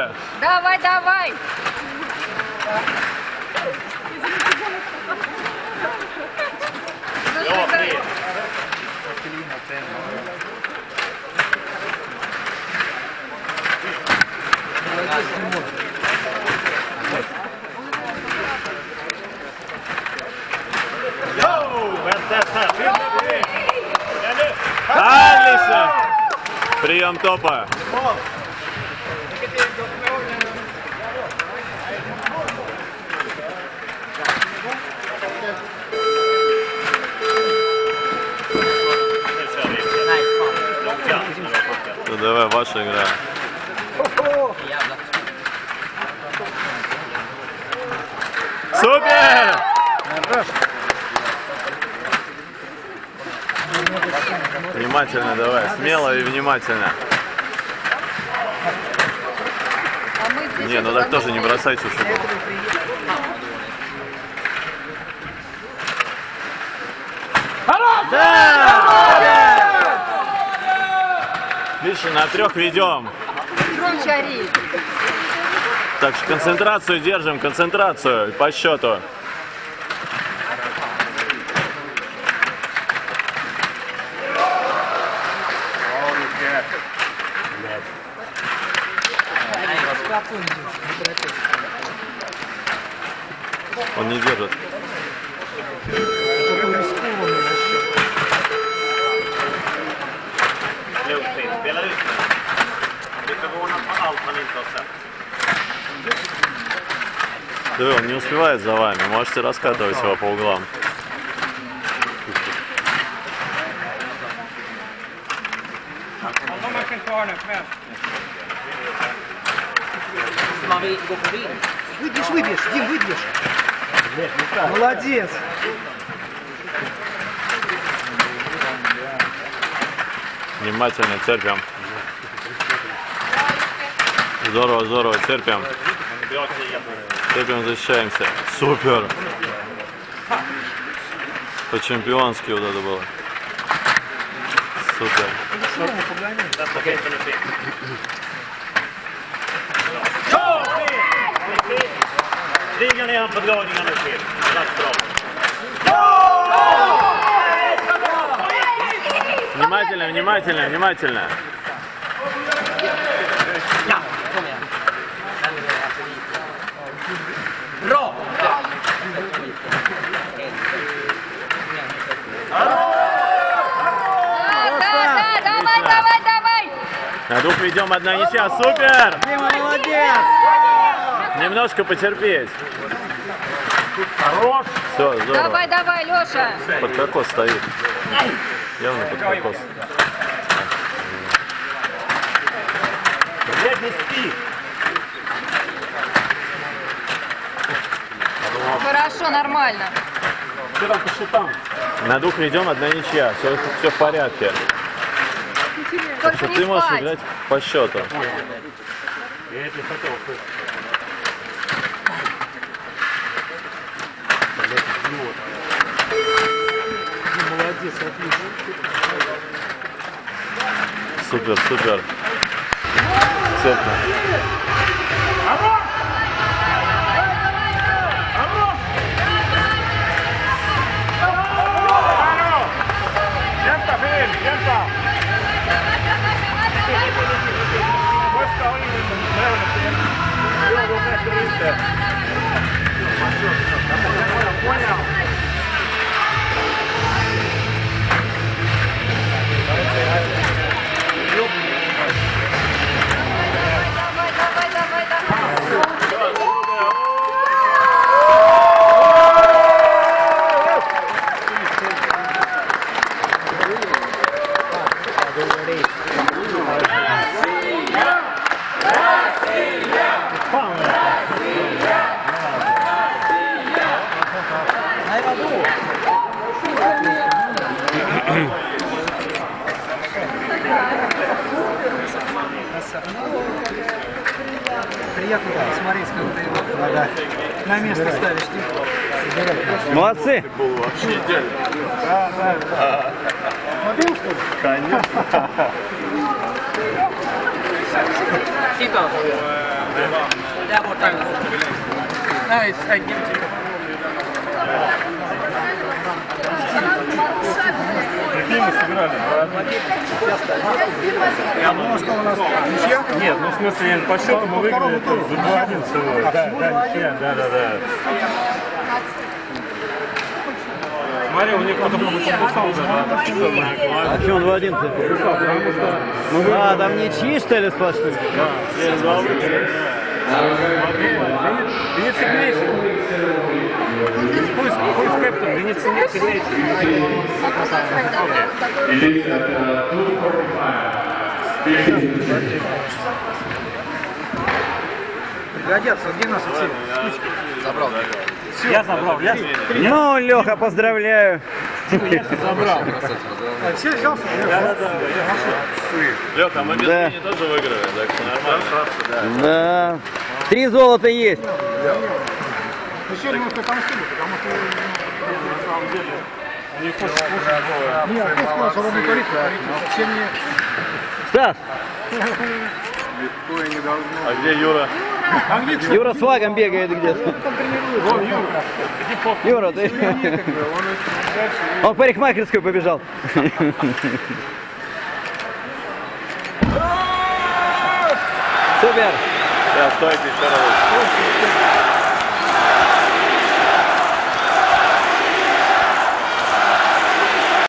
Леша! Давай, давай! Отлично! Прием топа. Ну давай, ваша игра. Супер! Внимательно давай, смело и внимательно. Не, ну так тоже не бросай чушь. Да! Видишь, на 3 ведем. Так что концентрацию держим, концентрацию по счету. Он не держит. Да, он не успевает за вами, можете раскатывать его по углам. Выбьешь, выбьешь, Дим, выбьешь. Молодец. Внимательно, терпим. Здорово, здорово, терпим. Терпим, защищаемся. Супер. По-чемпионски вот это было. Супер. Ligger ner på dragningarna till. Внимательно, внимательно, внимательно. Давай! На 2 ведем, 1 ничья. Супер! Дима, молодец! Немножко потерпеть. Все, здорово. Давай, Леша! Под кокос стоит. Явно под кокос. Хорошо, нормально. На 2 ведем, 1 ничья. Все в порядке. Так что ты можешь играть по счету. Молодец, отлично. Супер, супер. Цепно. Приятно посмотреть, как ты его на место ставишь. Молодцы! Вообще идеально. Смотрел, что ли? Конечно. Tito. Där borta. Nej, ingen till. Нет, ну в смысле по счету мы выиграли 2-1 всего. Да, да. Смотри, у них кто-то подписал уже, да? А что он 2-1-то? А, там ничьи, что ли, сплошные? Да. Денис сильнейший. Пусть кэптон, Денис сильнейший. Годятся, где наши все? Забрал. Я забрал. Ну, Леха, поздравляю. Забрал. Все взялся? Да. Леха, мы без Вени тоже выиграли, так что нормально. Да. 3 золота есть. Еще немножко отомстили, потому что на самом деле У них очень не, кто сказал, что он не творит, совсем не... Стас, А где Юра? Юра с флагом бегает где-то. Вон Юра. Юра, ты... Он в парикмахерскую побежал. Супер! Да, стойте, еще раз.